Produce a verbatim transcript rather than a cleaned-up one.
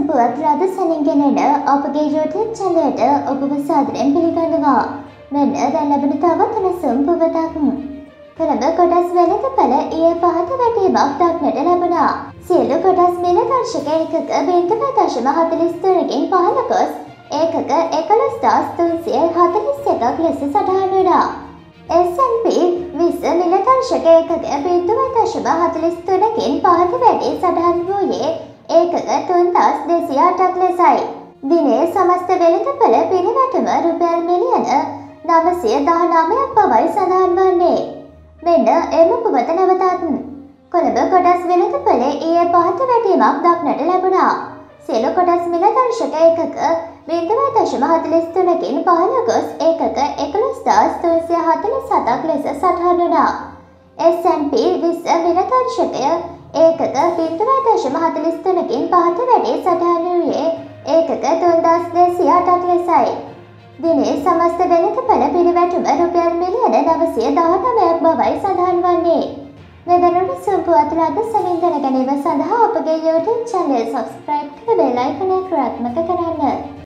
සම්පුවත් රද සැනින්ගෙනෙන අපගේ YouTube චැනලයට ඔබව සාදරයෙන් පිළිගන්නවා. මෙන්න දැන් ලැබෙන තවත් උණුසුම් පුවතක්. කොළඹ කොටස් වෙළඳපොළ ඊයේ පහත වැටීමක් දක්නට ලැබුණා. සියලු කොටස් මිල දර්ශක ඒකක බිංදුව දශම හතළිස් තුනකින් පහළ ගොස් ඒකක එකොළොස් හදාස් තුන්සිය හතළිස් එකක් ලෙස සටහන් වුණා. එස් ඇන් පී විස්ස මිල දර්ශක ඒකක බිංදුව දශම හතළිස් තුනකින් පහත වැඩි සටහන් වූයේ ඒකක තුන්දාස් දෙසිය අටක් ලෙසයි. දිනේ සමස්ත වෙළඳපොළ පිරිවැටුම රුපියල් මිලියන නවසිය දහනවයක් බවයි සඳහන් වන්නේ. මෙන්න එම පුවත නැවතත්. කොළඹ කොටස් වෙළඳපොළ ඊයේ පහත වැටීමක් දක්නට ලැබුණා. සියලු කොටස් මිල දර්ශක ඒකක බිංදුව දශම හතළිස් තුනකින් පහළ ගොස් ඒකක එකොළොස් හදාස් තුන්සිය හතළිස් හතක් ලෙස සටහන් වුණා. එස් ඇන් පී විස්ස මිල දර්ශකය ඒකක බිංදුව දශම හතළිස් තුනකින් පහත වැඩි සටහන් වූයේ ඒකක තුන්දාස් දෙසිය අටක් ලෙසයි. දිනේ සමස්ත වෙළඳපොළ පිරිවැටුම රුපියල් මිලියන නවසිය දහනවයක් බවයි සඳහන් වන්නේ. මෙවැනි උණුසුම් පුවත් රද සැනින් දැනගැනීම සඳහා අපගේ YouTube channel subscribe කර බෙල් අයිකනය ක්‍රියාත්මක කරන්න.